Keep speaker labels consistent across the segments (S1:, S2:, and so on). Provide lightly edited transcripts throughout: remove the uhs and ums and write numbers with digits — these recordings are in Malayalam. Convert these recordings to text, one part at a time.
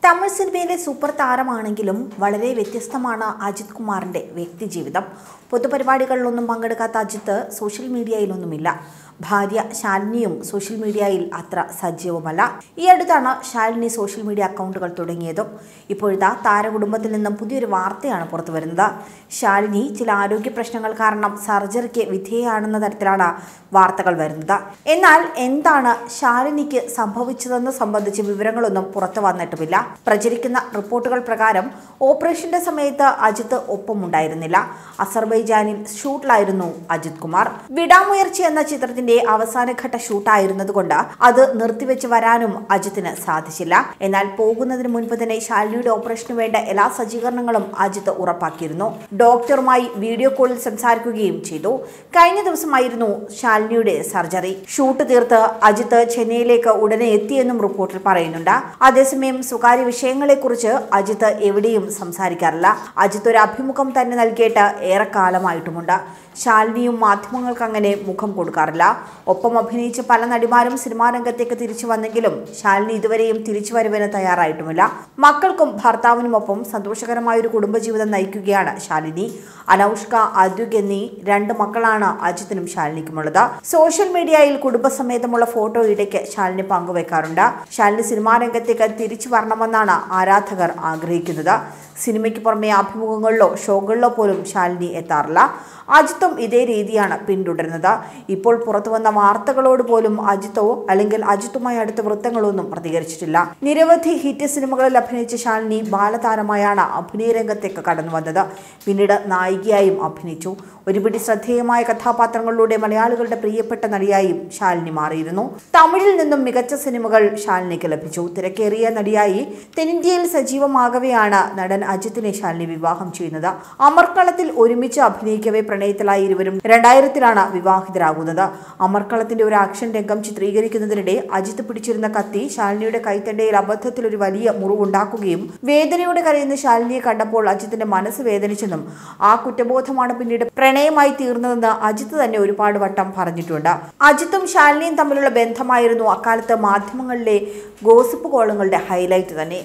S1: തമിഴ് സിനിമയിലെ സൂപ്പർ താരമാണെങ്കിലും വളരെ വ്യത്യസ്തമാണ് അജിത് കുമാറിൻ്റെ വ്യക്തിജീവിതം. പൊതുപരിപാടികളിലൊന്നും പങ്കെടുക്കാത്ത അജിത്ത് സോഷ്യൽ മീഡിയയിലൊന്നുമില്ല. ഭാര്യ ശാലിനിയും സോഷ്യൽ മീഡിയയിൽ അത്ര സജീവമല്ല. ഈ അടുത്താണ് ശാലിനി സോഷ്യൽ മീഡിയ അക്കൗണ്ടുകൾ തുടങ്ങിയതും. ഇപ്പോഴത്തെ താരകുടുംബത്തിൽ നിന്നും പുതിയൊരു വാർത്തയാണ് പുറത്തു വരുന്നത്. ശാലിനി ചില ആരോഗ്യ പ്രശ്നങ്ങൾ കാരണം സർജറിക്ക് വിധേയയാണെന്ന തരത്തിലാണ് വാർത്തകൾ വരുന്നത്. എന്നാൽ എന്താണ് ശാലിനിക്ക് സംഭവിച്ചതെന്ന് സംബന്ധിച്ച് വിവരങ്ങളൊന്നും പുറത്തു വന്നിട്ടുമില്ല. പ്രചരിക്കുന്ന റിപ്പോർട്ടുകൾ പ്രകാരം ഓപ്പറേഷന്റെ സമയത്ത് അജിത്ത് ഒപ്പമുണ്ടായിരുന്നില്ല. അസർബൈജാനിൽ ഷൂട്ടിലായിരുന്നു അജിത് കുമാർ. വിടാമുയർച്ച എന്ന ചിത്രത്തിന്റെ അവസാനഘട്ട ഷൂട്ടായിരുന്നതുകൊണ്ട് അത് നിർത്തിവെച്ച് വരാനും അജിത്തിന് സാധിച്ചില്ല. എന്നാൽ പോകുന്നതിന് മുൻപ് തന്നെ ശാലിനിയുടെ ഓപ്പറേഷന് വേണ്ട എല്ലാ സജ്ജീകരണങ്ങളും അജിത്ത് ഉറപ്പാക്കിയിരുന്നു. ഡോക്ടറുമായി വീഡിയോ കോളിൽ സംസാരിക്കുകയും ചെയ്തു. കഴിഞ്ഞ ദിവസമായിരുന്നു ശാലിനിയുടെ സർജറി. ഷൂട്ട് തീർത്ത് അജിത്ത് ചെന്നൈയിലേക്ക് ഉടനെ എത്തിയെന്നും റിപ്പോർട്ടിൽ പറയുന്നുണ്ട്. അതേസമയം സ്വകാര്യ വിഷയങ്ങളെക്കുറിച്ച് അജിത്ത് എവിടെയും സംസാരിക്കാറില്ല. അജിത്ത് ഒരു അഭിമുഖം തന്നെ നൽകിയിട്ട് ഏറെക്കാലമായിട്ടുമുണ്ട്. ശാലിനിയും മാധ്യമങ്ങൾക്ക് അങ്ങനെ മുഖം കൊടുക്കാറില്ല. ഒപ്പം അഭിനയിച്ച പല നടിമാരും സിനിമാ രംഗത്തേക്ക് തിരിച്ചു വന്നെങ്കിലും ശാലിനി ഇതുവരെയും തിരിച്ചുവരവിന് തയ്യാറായിട്ടുമില്ല. മക്കൾക്കും ഭർത്താവിനുമൊപ്പം സന്തോഷകരമായൊരു കുടുംബജീവിതം നയിക്കുകയാണ് ശാലിനി. അനൗഷ്ക, അദ്യുഗ് എന്നീ 2 മക്കളാണ് അജിത്തിനും ശാലിനിക്കുമുള്ളത്. സോഷ്യൽ മീഡിയയിൽ കുടുംബസമേതമുള്ള ഫോട്ടോ ഇടയ്ക്ക് ശാലിനി പങ്കുവെക്കാറുണ്ട്. ശാലിനി സിനിമാ രംഗത്തേക്ക് തിരിച്ചു വരണമെന്നാണ് ആരാധകർ ആഗ്രഹിക്കുന്നത്. സിനിമയ്ക്ക് പുറമെ അഭിമുഖങ്ങളിലോ ഷോകളിലോ പോലും ശാലിനി എത്താറില്ല. അജിത്തും ഇതേ രീതിയാണ് പിന്തുടരുന്നത്. ഇപ്പോൾ പുറത്തു വന്ന വാർത്തകളോട് പോലും അജിത്തോ അല്ലെങ്കിൽ അജിത്തുമായി അടുത്ത വൃത്തങ്ങളൊന്നും പ്രതികരിച്ചിട്ടില്ല. നിരവധി ഹിറ്റ് സിനിമകളിൽ അഭിനയിച്ച ശാലിനി ബാലതാരമായാണ് അഭിനയ രംഗത്തേക്ക് കടന്നു വന്നത്. പിന്നീട് നായികയായും അഭിനയിച്ചു. ഒരുപിടി ശ്രദ്ധേയമായ കഥാപാത്രങ്ങളിലൂടെ മലയാളികളുടെ പ്രിയപ്പെട്ട നടിയായും ശാലിനി മാറിയിരുന്നു. തമിഴിൽ നിന്നും മികച്ച സിനിമകൾ ശാലിനിക്ക് ലഭിച്ചു. തിരക്കേറിയ നടിയായി തെന്നിന്ത്യയിൽ സജീവമാകവെയാണ് നടൻ അജിത്തിനെ ശാലിനി വിവാഹം ചെയ്യുന്നത്. അമർക്കളത്തിൽ ഒരുമിച്ച് അഭിനയിക്കവേ പ്രണയത്തിലായ ഇരുവരും 2000-ലാണ് വിവാഹിതരാകുന്നത്. അമർക്കളത്തിന്റെ ഒരു ആക്ഷൻ രംഗം ചിത്രീകരിക്കുന്നതിനിടെ അജിത്ത് പിടിച്ചിരുന്ന കത്തി ശാലിനിയുടെ കൈത്തണ്ടയിൽ അബദ്ധത്തിൽ ഒരു വലിയ മുറിവുണ്ടാക്കുകയും വേദനയോടെ കരയുന്ന ശാലിനിയെ കണ്ടപ്പോൾ അജിത്തിന്റെ മനസ്സ് വേദനിച്ചെന്നും ആ കുറ്റബോധമാണ് പിന്നീട് പ്രണയമായി തീർന്നതെന്ന് അജിത്ത് തന്നെ ഒരുപാട് വട്ടം പറഞ്ഞിട്ടുണ്ട്. അജിത്തും ശാലിനിയും തമ്മിലുള്ള ബന്ധമായിരുന്നു അക്കാലത്ത് മാധ്യമങ്ങളിലെ ഗോസിപ്പ് കോളങ്ങളുടെ ഹൈലൈറ്റ് തന്നെ.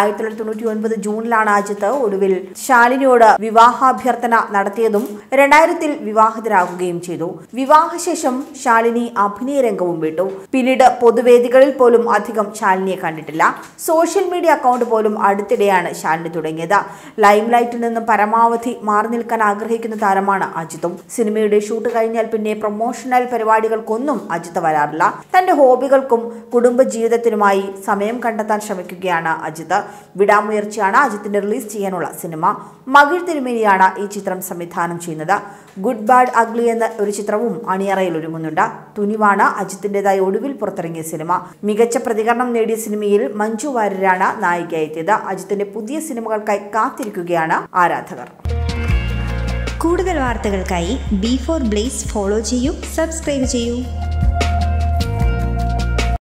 S1: 1999 ജൂണിലാണ് അജിത്ത് ഒടുവിൽ ശാലിനിയോട് വിവാഹാഭ്യർത്ഥന നടത്തിയതും 2000-ൽ വിവാഹിതരാകുകയും ചെയ്തു. വിവാഹശേഷം ശാലിനി അഭിനയ രംഗവും വിട്ടു. പിന്നീട് പൊതുവേദികളിൽ പോലും അധികം ശാലിനിയെ കണ്ടിട്ടില്ല. സോഷ്യൽ മീഡിയ അക്കൗണ്ട് പോലും അടുത്തിടെയാണ് ശാലിനി തുടങ്ങിയത്. ലൈംലൈറ്റിൽ നിന്നും പരമാവധി മാറി നിൽക്കാൻ ആഗ്രഹിക്കുന്ന താരമാണ് അജിത്തും. സിനിമയുടെ ഷൂട്ട് കഴിഞ്ഞാൽ പിന്നെ പ്രൊമോഷണൽ പരിപാടികൾക്കൊന്നും അജിത്ത് വരാറില്ല. തന്റെ ഹോബികൾക്കും കുടുംബജീവിതത്തിനുമായി സമയം കണ്ടെത്താൻ ശ്രമിക്കുകയാണ് അജിത്ത്. വിടാമുയർച്ചയാണ് അജിത്തിന്റെ റിലീസ് ചെയ്യാനുള്ള സിനിമ. മകിഴ് തിരുമേനിയാണ് ഈ ചിത്രം സംവിധാനം ചെയ്യുന്നത്. ഗുഡ് ബാഡ് അഗ്ലി എന്ന ഒരു ചിത്രവും അണിയറയിൽ ഒരുങ്ങുന്നുണ്ട്. തുനിവാണ് അജിത്തിൻ്റെതായി ഒടുവിൽ പുറത്തിറങ്ങിയ സിനിമ. മികച്ച പ്രതികരണം നേടിയ സിനിമയിൽ മഞ്ജു വാര്യരാണ് നായികയെത്തിയത്. അജിത്തിന്റെ പുതിയ സിനിമകൾക്കായി കാത്തിരിക്കുകയാണ് ആരാധകർ.
S2: കൂടുതൽ വാർത്തകൾക്കായി B4 Blaze ഫോളോ ചെയ്യൂ, സബ്സ്ക്രൈബ് ചെയ്യൂ.